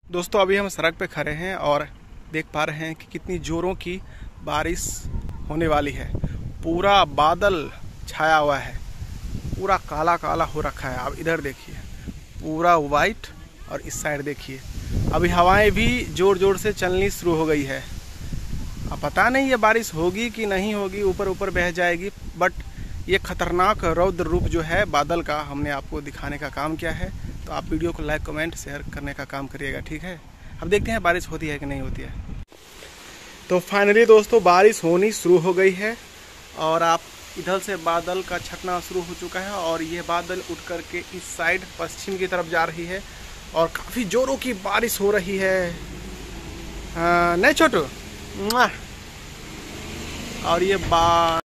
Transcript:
दोस्तों अभी हम सड़क पे खड़े हैं और देख पा रहे हैं कि कितनी जोरों की बारिश होने वाली है। पूरा बादल छाया हुआ है, पूरा काला काला हो रखा है। आप इधर देखिए, पूरा वाइट, और इस साइड देखिए अभी हवाएं भी जोर जोर से चलनी शुरू हो गई है। अब पता नहीं ये बारिश होगी कि नहीं होगी, ऊपर ऊपर बह जाएगी, बट ये खतरनाक रौद्र रूप जो है बादल का हमने आपको दिखाने का काम किया है। तो आप वीडियो को लाइक कमेंट शेयर करने का काम करिएगा, ठीक है। अब देखते हैं बारिश होती है कि नहीं होती है। तो फाइनली दोस्तों बारिश होनी शुरू हो गई है और आप इधर से बादल का छटना शुरू हो चुका है और ये बादल उठ करके इस साइड पश्चिम की तरफ जा रही है और काफ़ी जोरों की बारिश हो रही है। नहीं छोटू, और ये